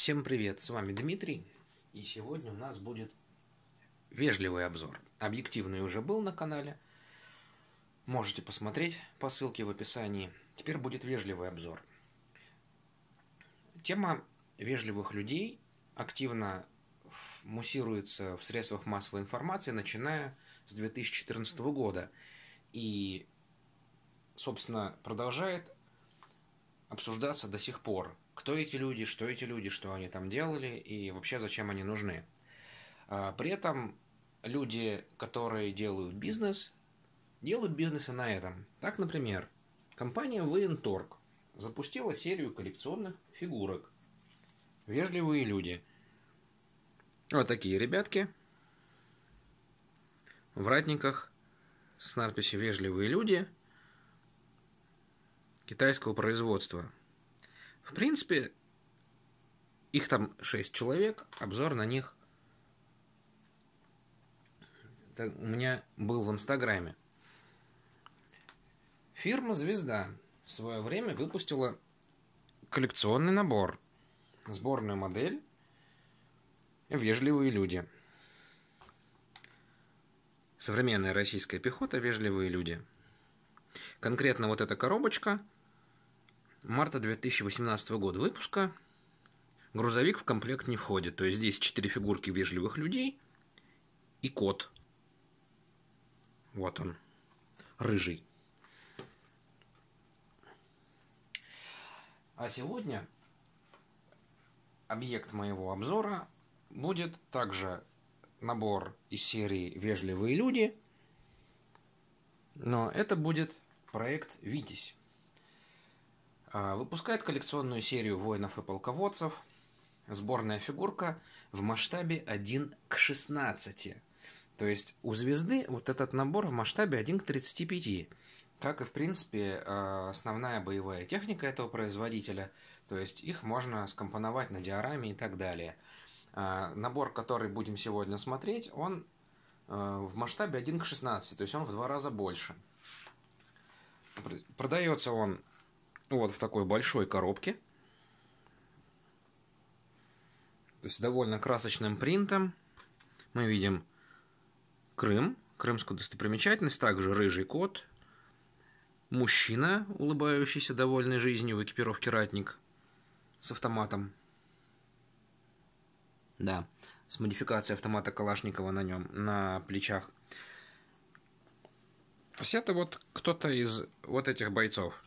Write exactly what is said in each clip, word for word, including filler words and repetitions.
Всем привет, с вами Дмитрий, и сегодня у нас будет вежливый обзор. Объективный уже был на канале, можете посмотреть по ссылке в описании. Теперь будет вежливый обзор. Тема вежливых людей активно муссируется в средствах массовой информации, начиная с две тысячи четырнадцатого года, и, собственно, продолжает обсуждаться до сих пор. Кто эти люди, что эти люди, что они там делали и вообще зачем они нужны. При этом люди, которые делают бизнес, делают бизнес и на этом. Так, например, компания Военторг запустила серию коллекционных фигурок. Вежливые люди. Вот такие ребятки в ратниках с надписью «Вежливые люди» китайского производства. В принципе, их там шесть человек, обзор на них так, у меня был в Инстаграме. Фирма «Звезда» в свое время выпустила коллекционный набор, сборную модель «Вежливые люди». Современная российская пехота «Вежливые люди». Конкретно вот эта коробочка марта две тысячи восемнадцатого года выпуска. Грузовик в комплект не входит. То есть здесь четыре фигурки вежливых людей и кот. Вот он, рыжий. А сегодня объект моего обзора будет также набор из серии «Вежливые люди», но это будет проект «Витязь». Выпускает коллекционную серию воинов и полководцев. Сборная фигурка в масштабе один к шестнадцати. То есть у «Звезды» вот этот набор в масштабе один к тридцати пяти. Как и, в принципе, основная боевая техника этого производителя. То есть их можно скомпоновать на диораме и так далее. Набор, который будем сегодня смотреть, он в масштабе один к шестнадцати. То есть он в два раза больше. Продается он вот в такой большой коробке. То есть довольно красочным принтом. Мы видим Крым, крымскую достопримечательность, также рыжий кот, мужчина, улыбающийся, довольный жизнью, в экипировке ратник с автоматом. Да, с модификацией автомата Калашникова на нем, на плечах. То есть это вот кто-то из вот этих бойцов.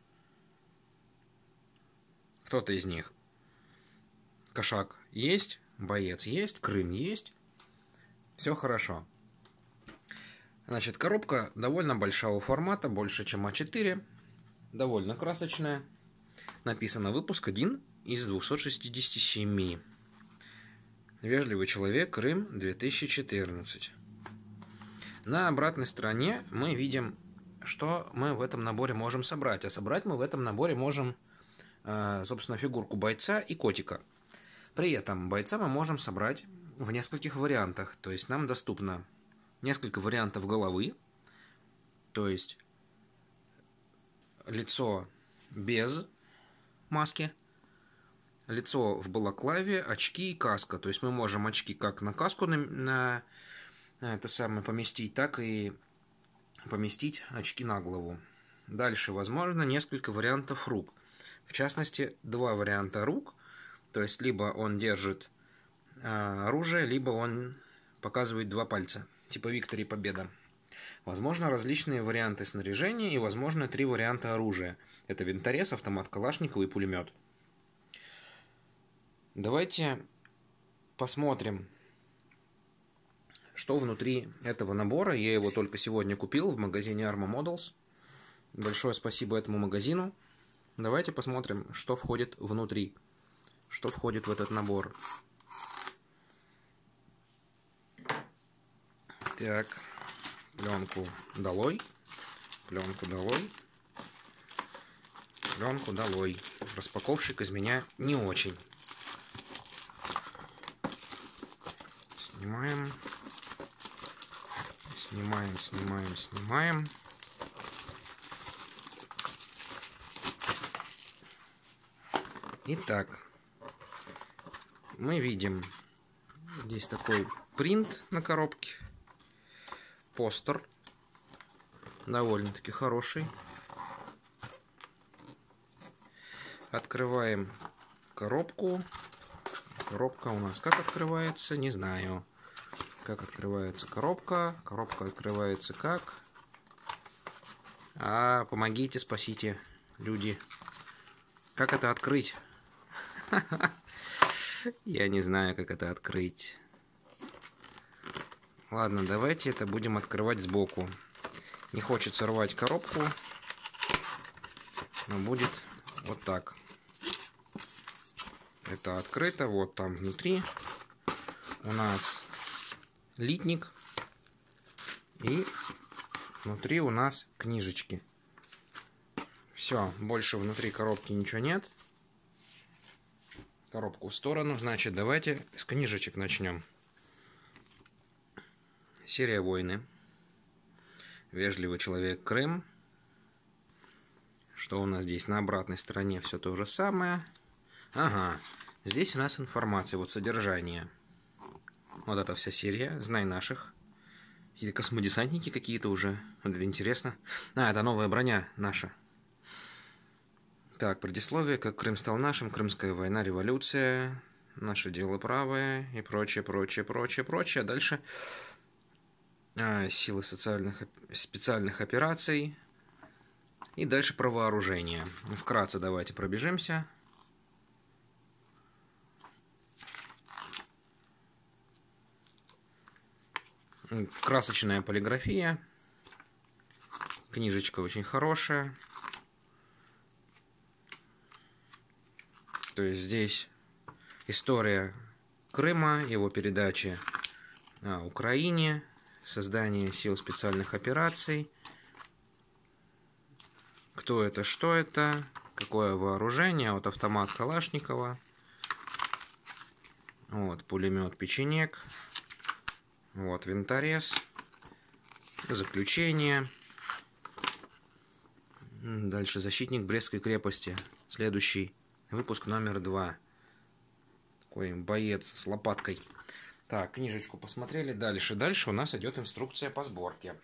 Кто-то из них. Кошак есть, боец есть, Крым есть. Все хорошо. Значит, коробка довольно большого формата, больше, чем а четыре. Довольно красочная. Написано «Выпуск один из двухсот шестидесяти семи». Вежливый человек, Крым, две тысячи четырнадцать. На обратной стороне мы видим, что мы в этом наборе можем собрать. А собрать мы в этом наборе можем, собственно, фигурку бойца и котика. При этом бойца мы можем собрать в нескольких вариантах. То есть нам доступно несколько вариантов головы. То есть лицо без маски, лицо в балаклаве, очки и каска. То есть мы можем очки как на каску на, на, на это самое поместить, так и поместить очки на голову. Дальше возможно несколько вариантов рук. В частности, два варианта рук. То есть либо он держит э, оружие, либо он показывает два пальца. Типа Виктория Победа. Возможно различные варианты снаряжения и возможно три варианта оружия. Это винторез, автомат Калашникова и пулемет. Давайте посмотрим, что внутри этого набора. Я его только сегодня купил в магазине Arma Models. Большое спасибо этому магазину. Давайте посмотрим, что входит внутри. Что входит в этот набор. Так, пленку долой. Пленку долой. Пленку долой. Распаковщик из меня не очень. Снимаем. Снимаем, снимаем, снимаем. Итак, мы видим здесь такой принт на коробке. Постер. Довольно-таки хороший. Открываем коробку. Коробка у нас как открывается? Не знаю. Как открывается коробка? Коробка открывается как? А, помогите, спасите, люди. Как это открыть? Я не знаю, как это открыть. Ладно, давайте это будем открывать сбоку. Не хочется рвать коробку, но будет вот так. Это открыто. Вот там внутри у нас литник. И внутри у нас книжечки. Все, больше внутри коробки ничего нет. Коробку в сторону. Значит, давайте с книжечек начнем. Серия «Войны». Вежливый человек Крым. Что у нас здесь? На обратной стороне все то же самое. Ага, здесь у нас информация, вот содержание. Вот эта вся серия, знай наших. Какие-то космодесантники какие-то уже. Вот это интересно. А, это новая броня наша. Так, предисловие, как Крым стал нашим, Крымская война, революция, наше дело правое и прочее, прочее, прочее, прочее. А дальше а, силы социальных, специальных операций. И дальше про вооружение. Вкратце давайте пробежимся. Красочная полиграфия. Книжечка очень хорошая. То есть здесь история Крыма, его передачи а, Украине, создание сил специальных операций. Кто это, что это, какое вооружение. Вот автомат Калашникова. Вот пулемет Печенек. Вот винторез. Заключение. Дальше защитник Брестской крепости. Следующий выпуск номер два. Такой боец с лопаткой. Так, книжечку посмотрели. Дальше. Дальше у нас идет инструкция по сборке.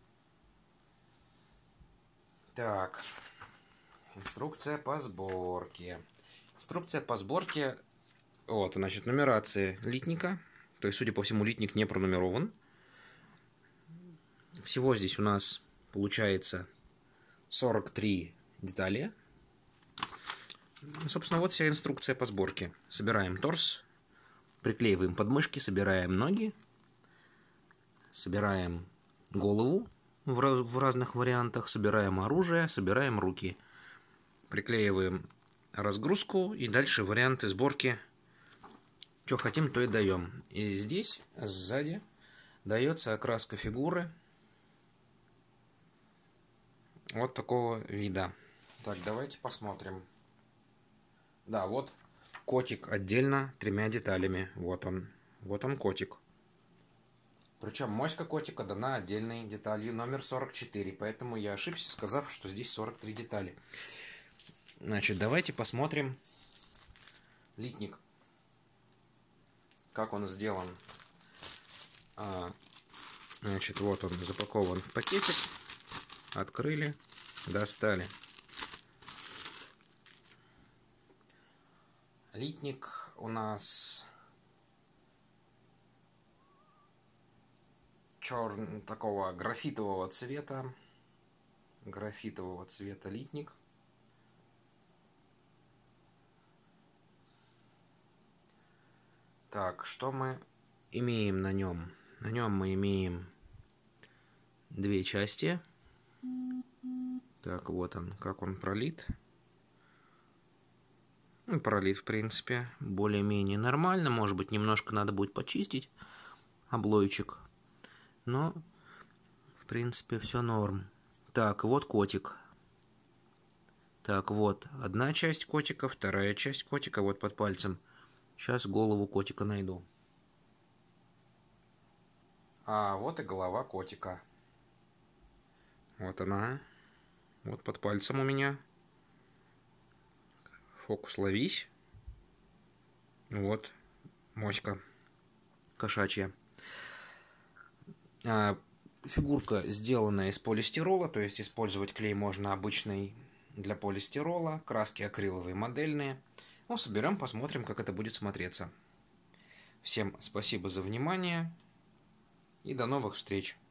Так. Инструкция по сборке. Инструкция по сборке. Вот, значит, нумерация литника. То есть, судя по всему, литник не пронумерован. Всего здесь у нас получается сорок три детали. Собственно, вот вся инструкция по сборке. Собираем торс, приклеиваем подмышки, собираем ноги, собираем голову в, в разных вариантах, собираем оружие, собираем руки. Приклеиваем разгрузку и дальше варианты сборки. Что хотим, то и даем. И здесь сзади дается окраска фигуры вот такого вида. Так, давайте посмотрим. Да, вот котик отдельно тремя деталями. Вот он. Вот он котик. Причем моська котика дана отдельной деталью номер сорок четыре. Поэтому я ошибся, сказав, что здесь сорок три детали. Значит, давайте посмотрим литник. Как он сделан. А, значит, вот он запакован в пакетик. Открыли, достали. Литник у нас черного такого графитового цвета. Графитового цвета литник. Так, что мы имеем на нем? На нем мы имеем две части. Так, вот он, как он пролит. Ну, пролит, в принципе, более-менее нормально. Может быть, немножко надо будет почистить облойчик. Но, в принципе, все норм. Так, вот котик. Так, вот одна часть котика, вторая часть котика, вот под пальцем. Сейчас голову котика найду. А вот и голова котика. Вот она. Вот под пальцем у меня. Фокус ловись. Вот. моська кошачья. Фигурка сделана из полистирола, то есть использовать клей можно обычный для полистирола, краски акриловые, модельные. Ну, соберем, посмотрим, как это будет смотреться. Всем спасибо за внимание и до новых встреч!